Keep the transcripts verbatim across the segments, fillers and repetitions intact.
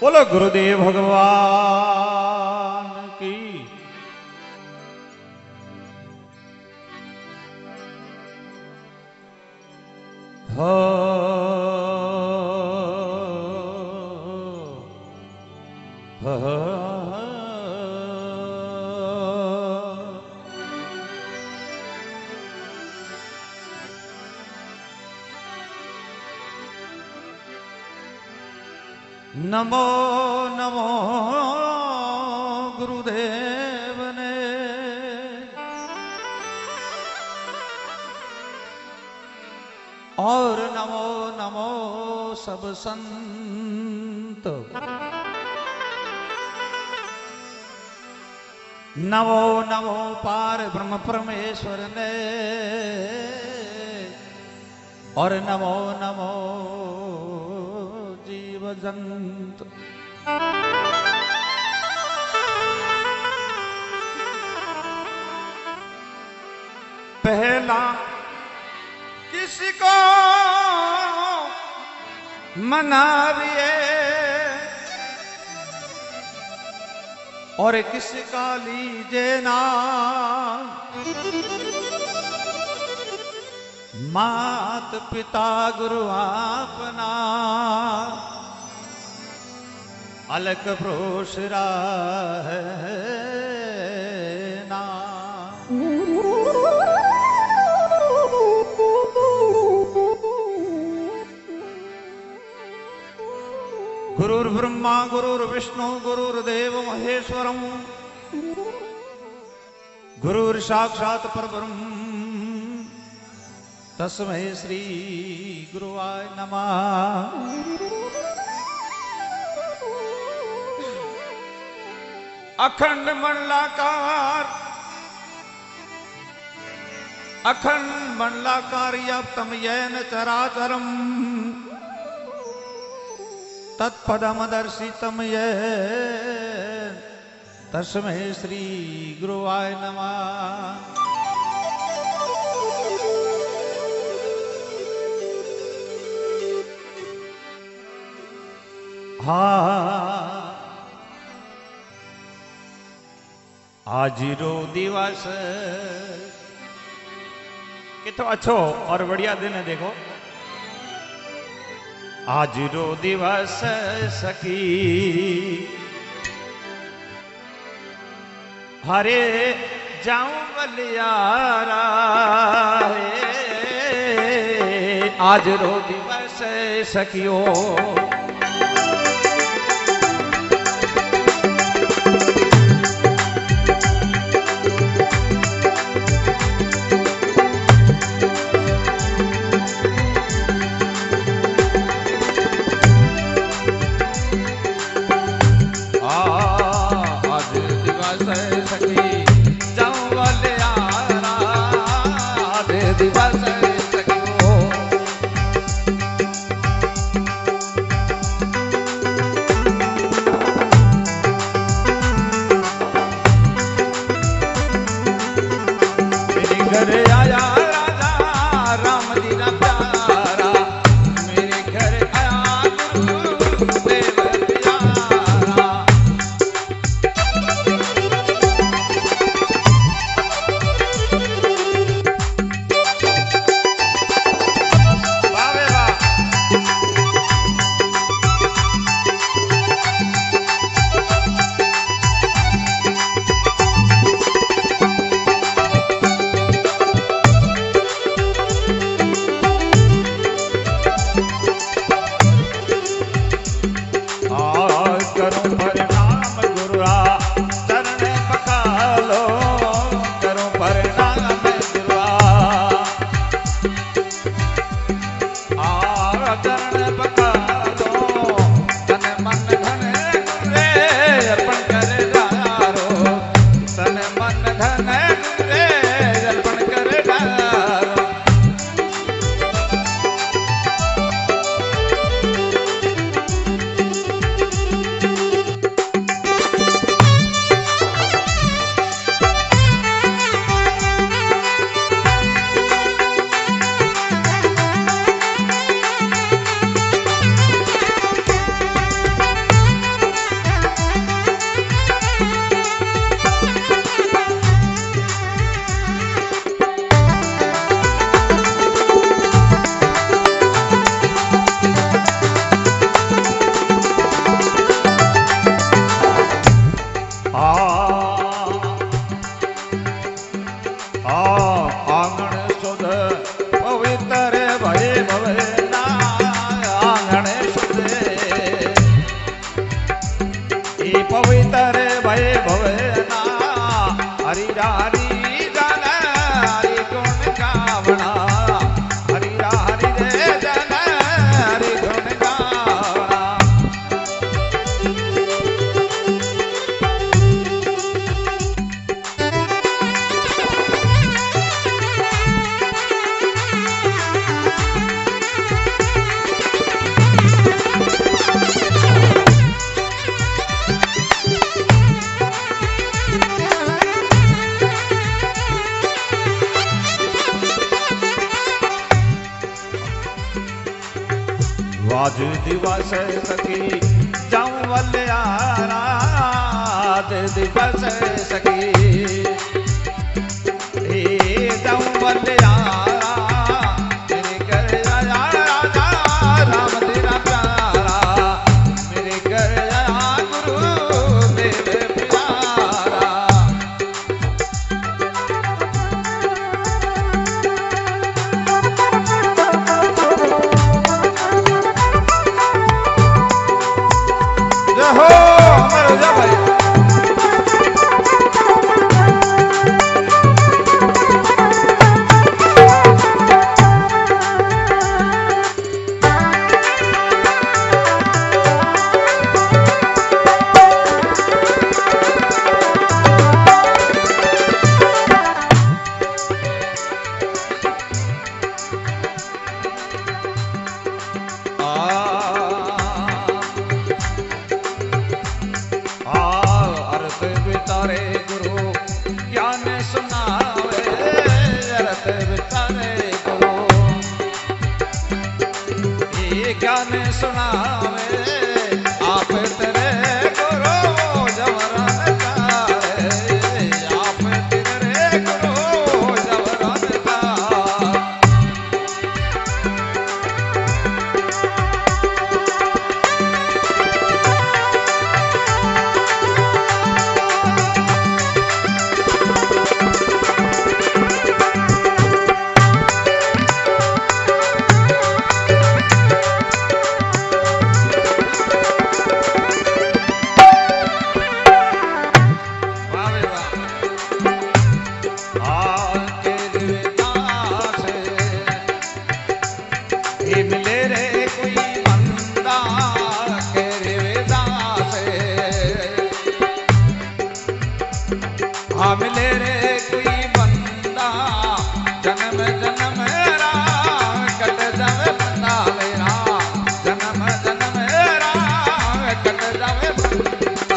बोलो गुरुदेव भगवान की। हो हो हो नमो नमो गुरुदेव ने और नमो नमो सब संत। नमो नमो पार ब्रह्म परमेश्वर ने और नमो नमो जीव जंतु। पहला किसी को मनाविए और किसी का लीजे ना। मात पिता गुरु आपना अलग प्रोशरा है ना। गुरुर् ब्रह्मा गुरुर्विष्णु गुरुर्देव महेश्वरम गुरुर् साक्षात् परब्रह्म तस्मै श्री गुरुवाय नमः। अखंड मंडलाकार अखंड मंडलाकार व्याप्तम येन चराचरम तत्पदमदर्शितम येन तस्मै श्री गुरुवाय नमः। हाँ आज रो दिवस कितना अच्छो और बढ़िया दिन है। देखो आज रो दिवस सखी हरे जाऊं बलियारा है। आज रो दिवस सखियो पवित्र भय भवना हरि हरि जन हरि गुण गावना हरि हरि रे जन हरि गुण गावना। आज दिवस सखी जाऊं वल्यारा आज दिवस सखी हे जाऊं वल्यारा मेरे घर आया राजा राम तेरा प्यारा मेरे घर आया गुरु देव प्यारा। हो अमर हो जा भाई। ज्ञान सुनावे आप तेरे गुरु जवरन तारे आप तेरे गुरु जवरन तारे। हाँ मिले रे कोई बंदा जन्म जन्म रा कट जावे बंदा मेरा जन्म जन्म रा कट जावे बंदा।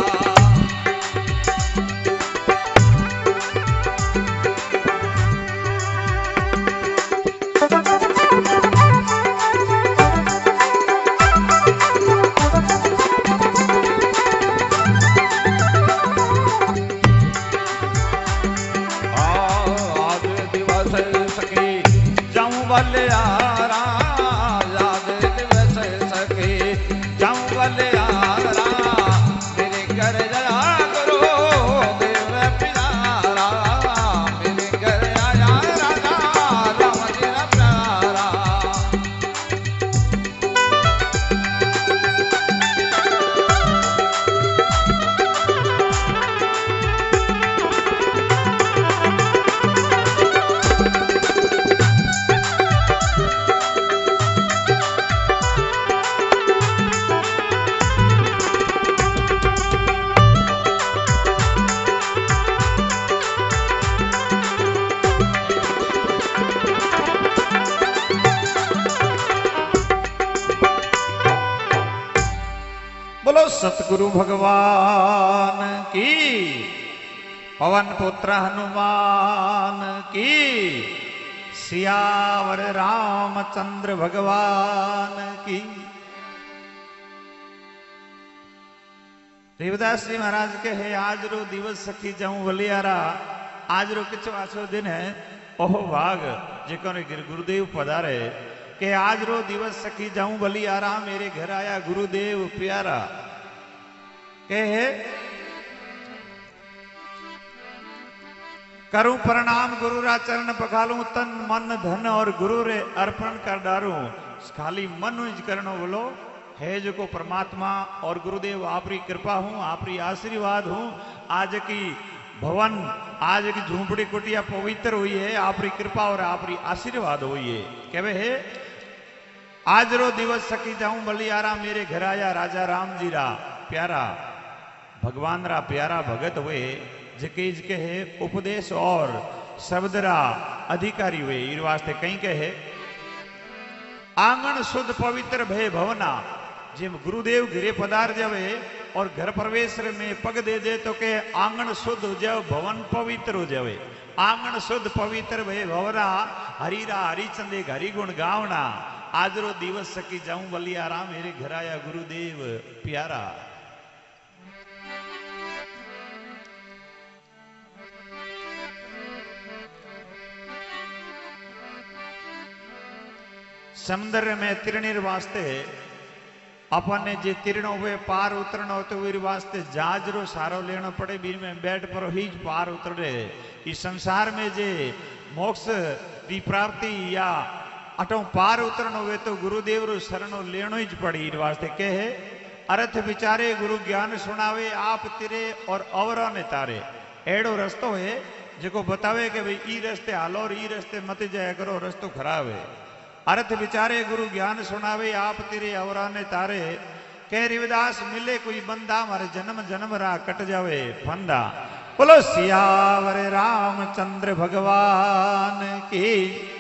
वल्यारा याद दिवस सके जाऊं वल्यारा मेरे घर आया गुरु देव प्यारा मेरे घर आया राजा राम तेरा प्यारा। बोलो सतगुरु भगवान की पवन पुत्र हनुमान की सियावर रामचंद्र भगवान की। देवदास जी महाराज के है आज रो दिवस सखी जाऊं वलियारा आज रो किचो आछो दिन है ओहो भाग जेको ने गुरुदेव पधारे के आज रो दिवस सखी जाऊं बलियारा मेरे घर आया गुरुदेव प्यारा के है करूं प्रणाम गुरु रा चरण पखालूं तन मन धन और गुरु रे अर्पण कर डारूं खाली मन ज करनो बोलो है जो को परमात्मा और गुरुदेव आपरी कृपा हूं, आपरी आशीर्वाद हूं, आज की भवन, आज की झूंपड़ी कुटिया पवित्र हुई है, आपरी कृपा और आपरी आशीर्वाद हुई है। कहवे है आज रो दिवस सकी जाऊं बलियारा, मेरे घर आया राजा राम जी रा प्यारा, भगवान रा प्यारा भगत हुए, जके के है उपदेश और शब्द रा अधिकारी हुए। इन वास्ते कहीं कहे आंगन शुद्ध पवित्र भय भवना, जिम गुरुदेव घिरे पधार जावे और घर प्रवेश में पग दे दे तो के आंगन शुद्ध हो जाओ, भवन पवित्र हो जावे। आंगन शुद्ध पवित्र भय भवना, हरीरा हरिचंदे हरि गुण गावना, आज रो दिवस सकी जाऊं बलियारा, मेरे घर आया गुरुदेव प्यारा। समुद्र में तिरनेर वास्ते अपन ने जे तिरणो हुए पार उतरनो तो वीर वास्ते जहाज रो सारो लेना पड़े, बीच में बैठ पर ही पार उतरे। इस संसार में जे मोक्ष की प्राप्ति या अटो पार उतरनो हुए तो गुरुदेव रो शरणो लेनो ही पड़ी। इन वास्ते कहे अर्थ विचारे गुरु ज्ञान सुनावे, आप तिरे और अवरा ने तारे। एड़ो रस्तो है जो बतावे कि भाई ई रस्ते हालो और ई रस्ते मत जाया करो, रस्तो खराब है। अर्थ विचारे गुरु ज्ञान सुनावे, आप तेरे अवरा ने तारे। कह रविदास मिले कोई बंदा, मारे जन्म जन्म रा कट जावे फंदा। बोलो सियावर रामचंद्र भगवान की।